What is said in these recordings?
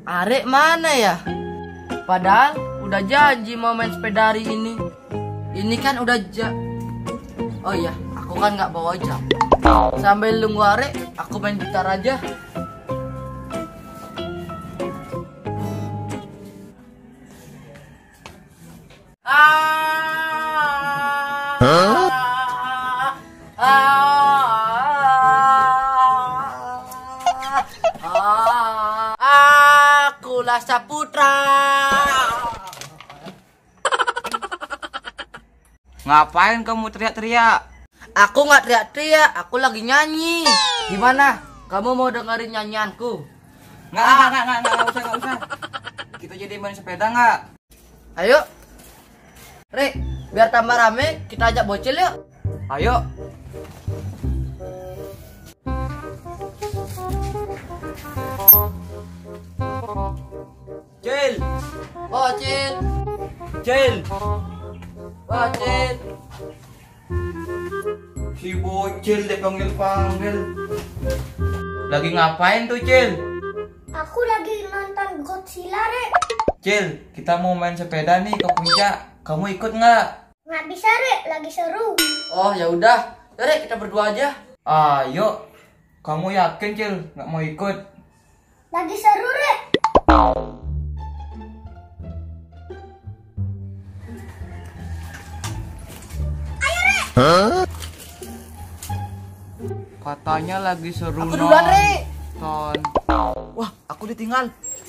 Arek mana ya? Padahal udah janji mau main sepeda hari ini. Ini kan udah Oh iya, aku kan nggak bawa jam. Sambil nunggu Arek, aku main gitar aja. Akulah Saputra. Ngapain kamu teriak-teriak? Aku nggak teriak-teriak, aku lagi nyanyi. Gimana? Kamu mau dengerin nyanyianku? Nggak usah. Kita jadi main sepeda nggak? Ayo. Rek, biar tambah rame, kita ajak bocil yuk. Ayo. Cil. Bocil. Cil. Bocil. Si bocil deh panggil-panggil. Lagi ngapain tuh, Cil? Aku lagi nonton Godzilla, Rek. Cil, kita mau main sepeda nih ke puncak. Kamu ikut nggak? Nggak bisa, Rek. Lagi seru. Oh, ya udah. Rek, kita berdua aja. Ayo. Kamu yakin, Cil? Nggak mau ikut? Lagi seru, Rek. Katanya lagi seru. Aku duluan, Rek. nonton. Wah, aku ditinggal.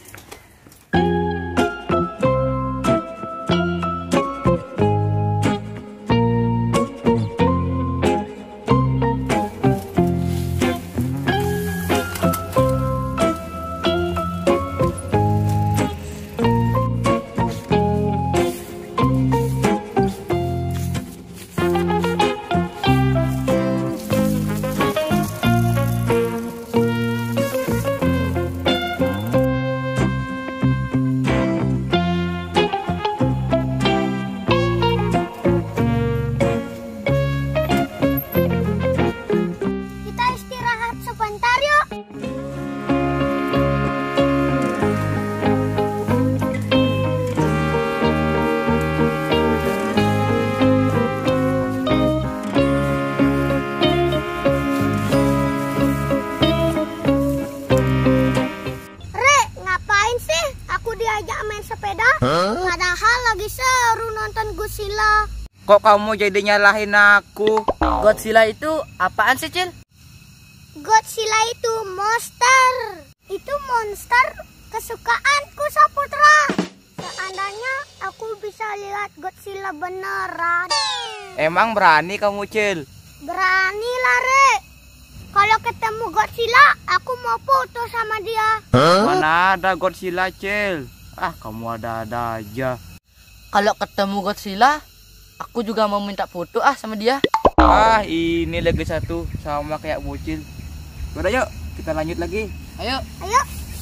Padahal lagi seru nonton Godzilla. Kok kamu jadi nyalahin aku? Godzilla itu apaan sih, Cil? Godzilla itu monster. Itu monster kesukaanku, Saputra. Seandainya aku bisa lihat Godzilla beneran. Emang berani kamu, Cil? Berani lah, Rek. Kalau ketemu Godzilla, aku mau foto sama dia. Mana ada Godzilla, Cil? Ah, kamu ada-ada aja. Kalau ketemu Godzilla, aku juga mau minta foto sama dia. Ah, ini lagi satu sama kayak bocil. Udah yuk, kita lanjut lagi. Ayo. Ayo.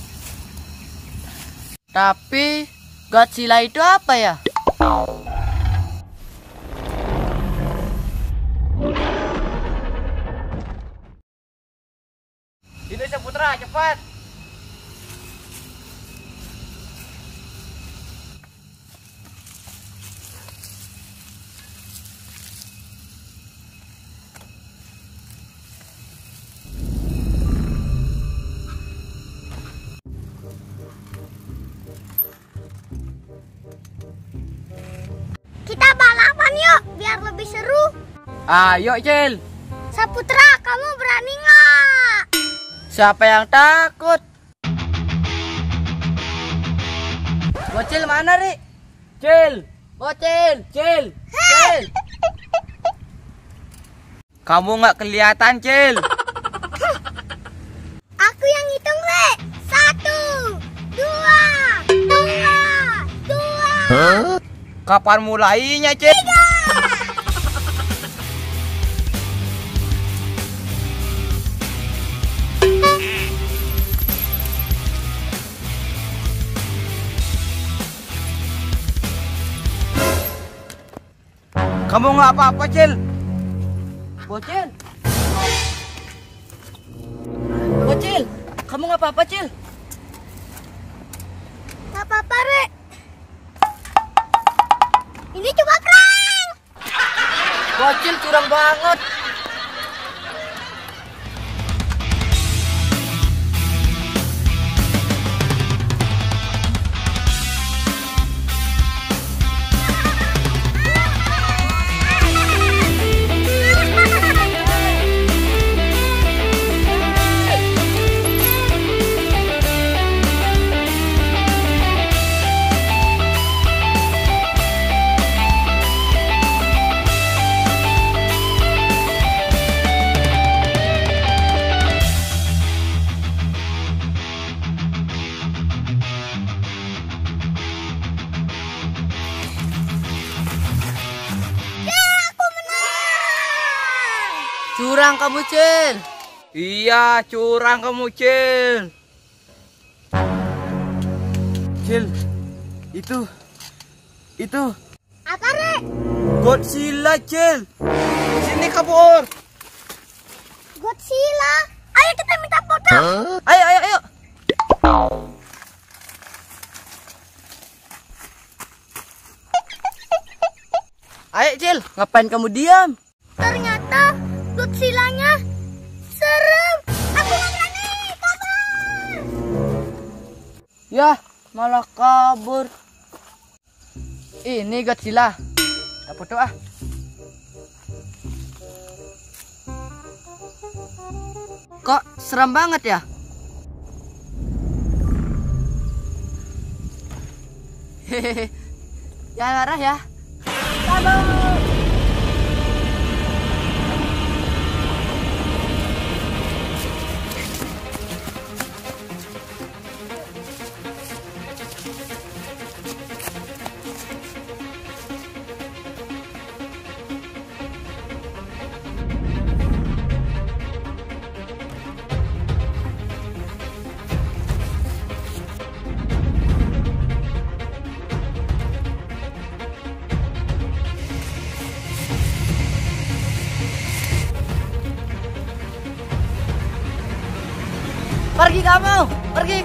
Tapi Godzilla itu apa ya? Ini Saputra, cepat. Kita balapan yuk, biar lebih seru. Ayo, Cil. Saputra, kamu berani nggak? Siapa yang takut? Bocil mana, Ri? Cil. Bocil, Cil, Cil. Kamu nggak kelihatan, Cil. Aku yang hitung, Rek. 1, 2, 2. Kapan mulainya, Cil? Kamu nggak apa-apa, Cil? Bocil. Bocil, kamu nggak apa-apa, Cil? Rek. Ini cuma prank. Bocil curang banget. Curang kamu, Cil. Iya, curang kamu, Cil. Cil, itu Apa, Rek? Godzilla, Cil. Sini kabur. Godzilla. Ayo kita minta foto. Ayo, ayo, ayo. Ayo, Cil. Ngapain kamu diam? Ternyata Godzilla-nya serem. Aku nggak berani. Kabur. Yah, malah kabur. Ini Godzilla. Kita foto ah. Kok serem banget ya? Hehehe. Jangan marah ya. Kabur. Pergi kamu, pergi.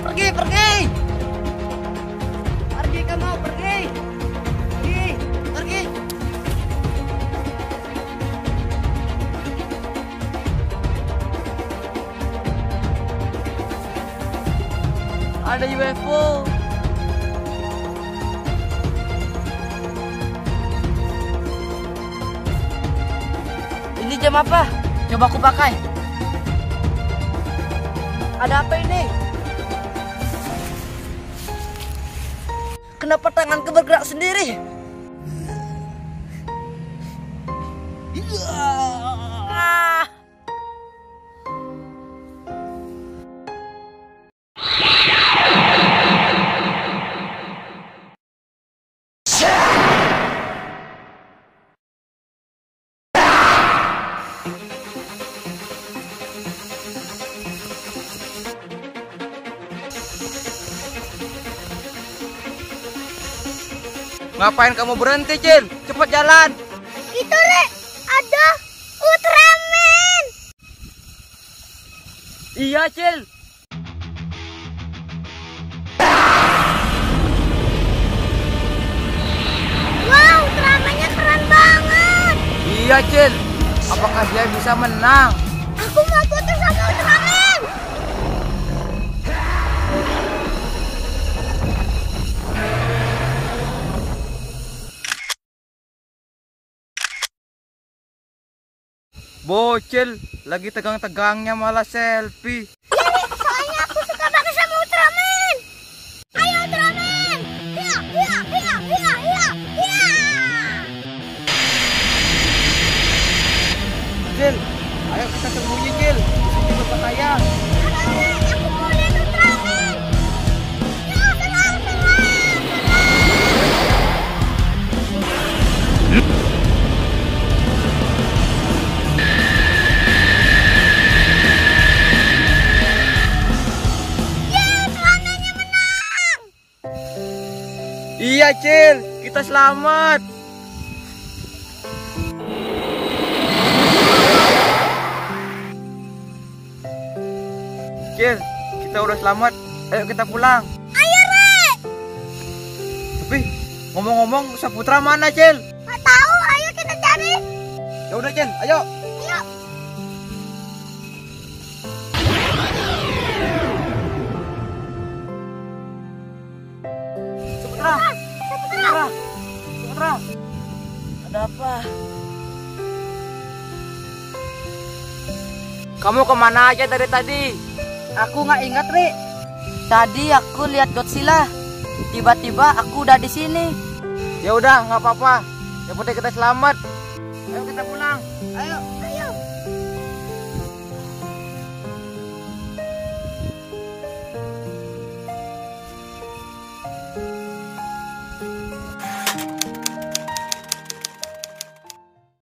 Pergi kamu, pergi. Pergi. Ada UFO. Ini jam apa? Coba aku pakai. Ada apa ini? Kenapa tanganku bergerak sendiri? Ah. Ngapain kamu berhenti, Cil? Cepat jalan. Itu, Rek. Ada Ultraman. Iya, Cil. Wow, Ultraman-nya keren banget. Iya, Cil. Apakah dia bisa menang? Aku mau foto sama Ultraman. Bocil, lagi tegang-tegangnya malah selfie. Iya, Rek. Soalnya aku suka banget sama Ultraman. Ayo, Ultraman. Iya. Cil, ayo kita sembunyi, Cil. Di sini berbahaya. Aku mau lihat Ultraman. Ya, tenang. Iya, Cil. Kita selamat. Cil, kita udah selamat. Ayo kita pulang. Ayo, Rek. Tapi ngomong-ngomong Saputra mana, Cil? Nggak tahu, ayo kita cari. Ya udah, Cil, ayo. Ayo. Saputra. Saputra. Saputra. Ada apa? Kamu kemana aja dari tadi? Aku nggak ingat, Ri. Tadi aku lihat Godzilla. Tiba-tiba aku udah di sini. Ya udah, nggak apa-apa. Yang penting kita selamat. Ayo kita pulang. Ayo. Ayo.